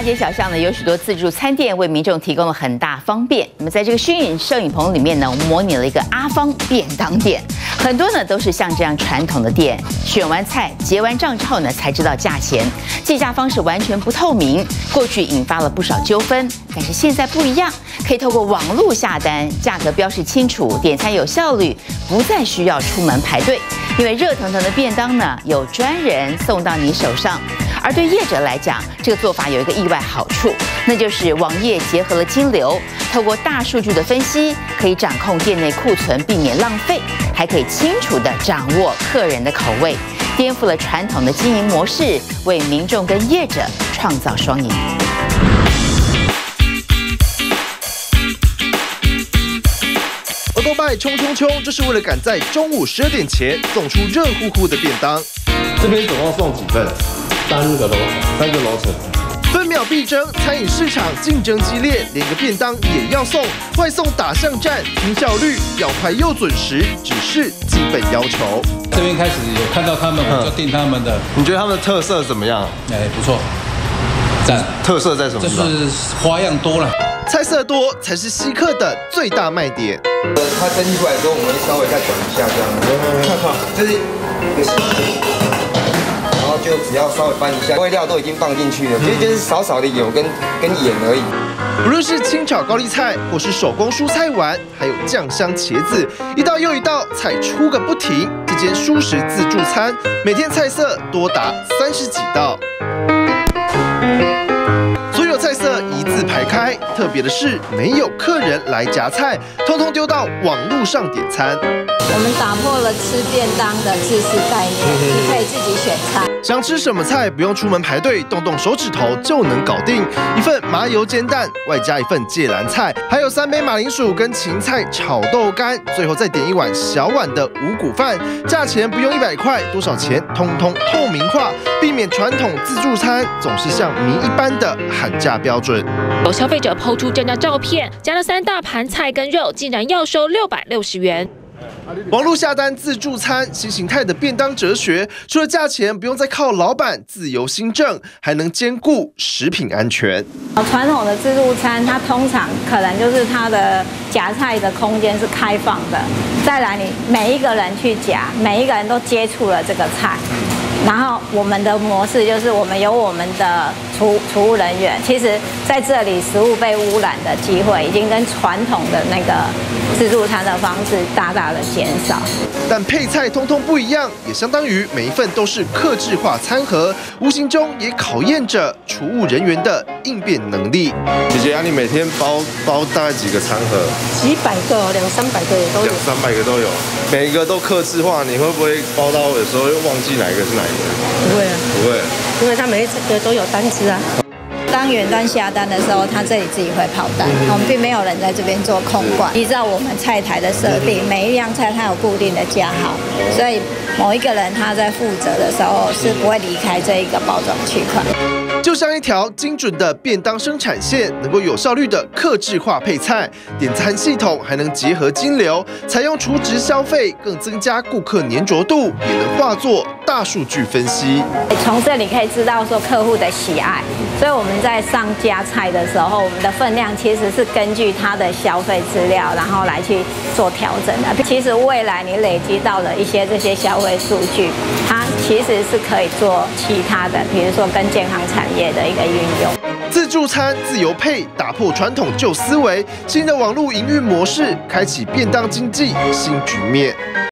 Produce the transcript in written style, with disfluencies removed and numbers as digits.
街小巷呢，有许多自助餐店为民众提供了很大方便。那么在这个虚拟摄影棚里面呢，我们模拟了一个阿芳便当店，很多呢都是像这样传统的店，选完菜结完账之后呢，才知道价钱，计价方式完全不透明，过去引发了不少纠纷。但是现在不一样，可以透过网络下单，价格标示清楚，点餐有效率，不再需要出门排队，因为热腾腾的便当呢，有专人送到你手上。而对业者来讲，这个做法有一个意外好处，那就是网页结合了金流，透过大数据的分析，可以掌控店内库存，避免浪费，还可以清楚地掌握客人的口味，颠覆了传统的经营模式，为民众跟业者创造双赢。 欧多拜冲冲冲，就是为了赶在中午12点前送出热乎乎的便当。 这边总共送几份？3个楼层。 分秒必争，餐饮市场竞争激烈，连个便当也要送，外送打巷战，拼效率，要快又准时，只是基本要求。 这边开始有看到他们，我就订他们的。 你觉得他们的特色怎么样？ 不错，赞。 特色在什么地方？ 就是花样多了。 菜色多才是稀客的最大卖点。 它蒸出来之后，我们会稍微再转一下，这样，就是一个形状。然后就只要稍微翻一下，味料都已经放进去了，其实就是少少的油跟盐而已。 无论是清炒高丽菜，或是手工蔬菜丸，还有酱香茄子，一道又一道菜出个不停。这间蔬食自助餐，每天菜色多达30几道。所有菜色一字排开，特别的是没有客人来夹菜，通通丢到网络上点餐。 我们打破了吃便当的自私概念，你可以自己选菜。 想吃什么菜不用出门排队，动动手指头就能搞定。一份麻油煎蛋，外加一份芥蓝菜，还有3杯马铃薯跟芹菜炒豆干，最后再点一碗小碗的五谷饭。价钱不用100块，多少钱通通透明化，避免传统自助餐总是像谜一般的喊价标准。 有消费者抛出这张照片，加了3大盘菜跟肉，竟然要收660元。 网络下单自助餐，新形态的便当哲学，除了价钱不用再靠老板自由新政，还能兼顾食品安全。 传统的自助餐，它通常可能就是它的夹菜的空间是开放的，再来你每一个人去夹，每一个人都接触了这个菜。然后我们的模式就是我们有我们的厨务人员，其实在这里食物被污染的机会已经跟传统的那个自助餐的方式大大的减少。 但配菜通通不一样，也相当于每一份都是客制化餐盒，无形中也考验着厨务人员的应变能力。 姐姐，你每天包大概几个餐盒？ 几百个，200-300个也都有。 200-300个都有，每一个都客制化，你会不会包到有时候又忘记哪一个是哪一个？ 不会啊， 不会， 因为他每一个都有单子啊。当远端下单的时候，他这里自己会跑单，我们并没有人在这边做控管。依照我们菜台的设定，每一样菜它有固定的价号，所以某一个人他在负责的时候是不会离开这一个包装区块。 就像一条精准的便当生产线，能够有效率的客制化配菜，点餐系统还能结合金流，采用储值消费，更增加顾客粘着度，也能化作大数据分析。 从这里可以知道说客户的喜爱，所以我们在上架菜的时候，我们的分量其实是根据他的消费资料，然后来去做调整的。其实未来你累积到了一些这些消费数据，它其实是可以做其他的，比如说跟健康产业的一个运用。 自助餐自由配，打破传统旧思维，新的网络营运模式，开启便当经济新局面。